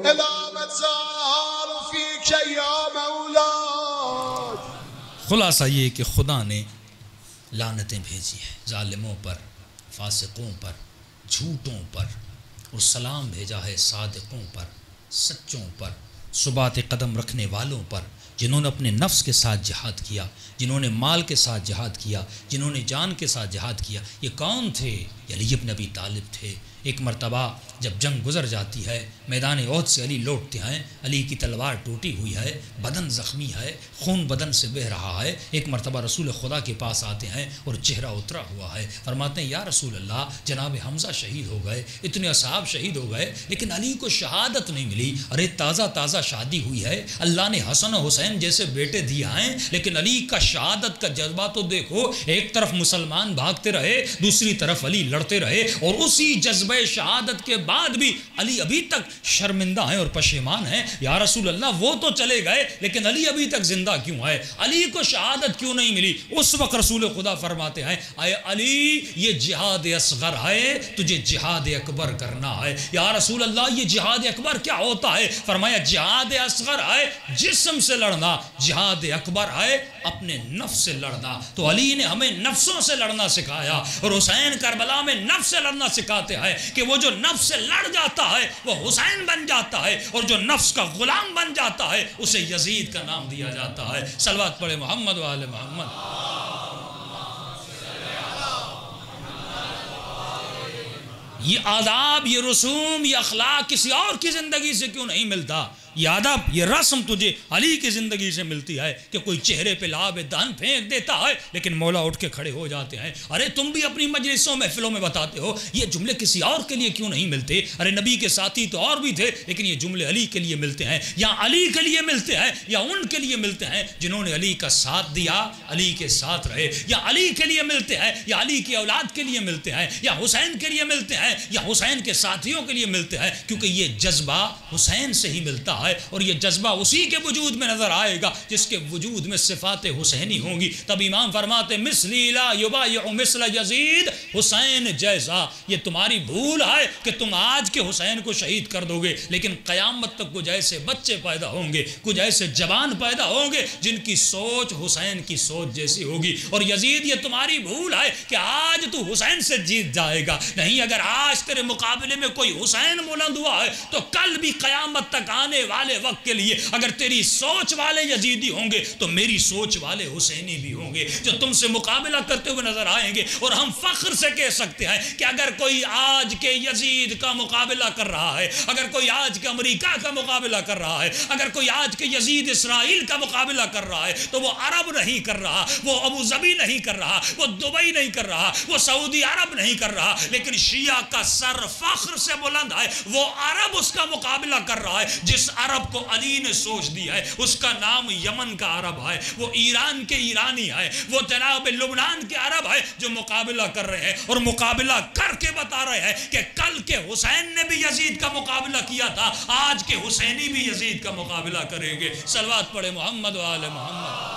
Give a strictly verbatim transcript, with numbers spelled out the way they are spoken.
خلاصہ یہ کہ خدا نے لعنتیں بھیجی ہیں ظالموں پر، فاسقوں پر، جھوٹوں پر، اور سلام بھیجا ہے صادقوں پر، سچوں پر، ثبات قدم رکھنے والوں پر، جنہوں نے اپنے نفس کے ساتھ جہاد کیا، جنہوں نے مال کے ساتھ جہاد کیا، جنہوں نے جان کے ساتھ جہاد کیا۔ یہ کون تھے؟ یہ علی بن ابی طالب تھے۔ ایک مرتبہ جب جنگ گزر جاتی ہے، میدان احد سے علی لوٹتے ہیں، علی کی تلوار ٹوٹی ہوئی ہے، بدن زخمی ہے، خون بدن سے بہہ رہا ہے۔ ایک مرتبہ رسول خدا کے پاس آتے ہیں اور چہرہ اترا ہوا ہے، فرماتے ہیں یا رسول اللہ، جناب حمزہ شہید ہو گئے، اتنے اصحاب شہید ہو گئے، لیکن علی کو شہادت نہیں ملی۔ ارے تازہ تازہ شادی ہوئی ہے، اللہ نے حسن و حسین جیسے بیٹے دیا ہیں، لیکن علی کا شہادت کا جذبہ تو دیکھو، ایک طرف مسلمان بھاگتے رہے، دوسری طرف علی لڑتے رہے، اور اسی جذبہ شہادت کے بعد بھی علی ابھی تک شرمندہ ہیں اور پشیمان ہیں۔ یا رسول اللہ وہ تو چلے گئے، لیکن علی ابھی تک زندہ کیوں ہے؟ علی کو شہادت کیوں نہیں ملی؟ اس وقت رسول خدا فرماتے ہیں اے علی، یہ جہاد اصغر ہے، تجھے جہاد اکبر کرنا ہے۔ یا رسول اللہ یہ جہاد اکبر کیا ہوتا ہے؟ فرمایا جہاد اصغر ہے جسم سے لڑنا، جہاد اکبر ہے اپنے نفس سے لڑنا۔ تو علی نے ہمیں نفسوں سے لڑنا سکھایا، اور حسین کربلا میں نفس سے لڑنا سکھاتے ہیں کہ وہ جو نفس سے لڑ جاتا ہے وہ حسین بن جاتا ہے، اور جو نفس کا غلام بن جاتا ہے اسے یزید کا نام دیا جاتا ہے۔ صلوات پڑھے محمد و آل محمد۔ یہ آداب، یہ رسوم، یہ اخلاق کسی اور کی زندگی سے کیوں نہیں ملتا؟ یہ آداب، یہ رسم تجھے علی کی زندگی سے ملتی ہے کہ کوئی چہرے پہ لعاب دہن پھینک دیتا ہے، لیکن مولا اٹھ کے کھڑے ہو جاتے ہیں۔ ارے تم بھی اپنی مجلسوں محفلوں میں بتاتے ہو، یہ جملے کسی اور کے لیے کیوں نہیں ملتے؟ ارے نبی کے ساتھی تو اور بھی تھے، لیکن یہ جملے علی کے لیے ملتے ہیں، یا علی کے لیے ملتے ہیں، یا ان کے لیے ملتے ہیں جنہوں نے علی کا ساتھ دیا، علی کے ساتھ رہے، یا علی کے لیے ملتے ہیں، یا علی کی اولاد کے لیے ملتے ہیں، یا حسین کے لیے ملتے ہیں، یا حسین کے ساتھیوں کے لیے ملتے ہیں، کیونکہ یہ جذبہ حسین سے ہی ملتا ہے، اور یہ جذبہ اسی کے وجود میں نظر آئے گا جس کے وجود میں صفات حسینی ہوں گی۔ تب امام فرماتے مثلی لا یبایع مثل یزید، حسین جیسا۔ یہ تمہاری بھول ہے کہ تم آج کے حسین کو شہید کر دو گے، لیکن قیامت تک کچھ ایسے بچے پیدا ہوں گے، کچھ ایسے جوان پیدا ہوں گے جن کی سوچ حسین کی سوچ جیسی ہوگی۔ اور یزید یہ تمہاری بھول ہے کہ آج تو حسین سے جیت جائے گا، نہیں، اگر آج تیرے مقابلے میں کوئی حسین بلند ہوا ہے تو کل بھی قیامت تک آنے والے وقت کے لیے اگر تیری سوچ والے یزیدی ہوں گے تو میری سوچ والے حسینی بھی ہوں گے جو تم سے مقابلہ کرتے ہوئے نظر آئیں گے۔ اور ہم فخر سے کہہ سکتے ہیں کہ اگر کوئی آج کے یزید کا مقابلہ کر رہا ہے، اگر کوئی آج کے امریکہ کا مقابلہ کر رہا ہے، اگر کوئی آج کے یزید اسرائیل کا مقابلہ کر رہا ہے، تو وہ عرب نہیں کر رہا، وہ ابو ظبی نہیں کر رہا، وہ دبئی نہیں کر رہا، وہ سعودی عرب نہیں کر رہا، لیکن شیعہ کا سر فخر سے بلند ہے، وہ عرب اس کا مقابلہ کر رہا ہے جس عرب کو علی نے سوچ دی ہے۔ اس کا نام یمن کا عرب ہے، وہ ایران کے ایرانی ہے، وہ جناب لبنان کے عرب ہے جو مقابلہ کر رہے ہیں، اور مقابلہ کر کے بتا رہے ہیں کہ کل کے حسین نے بھی یزید کا مقابلہ کیا تھا، آج کے حسینی بھی یزید کا مقابلہ کریں گے۔ صلوات پڑھے محمد و آل محمد۔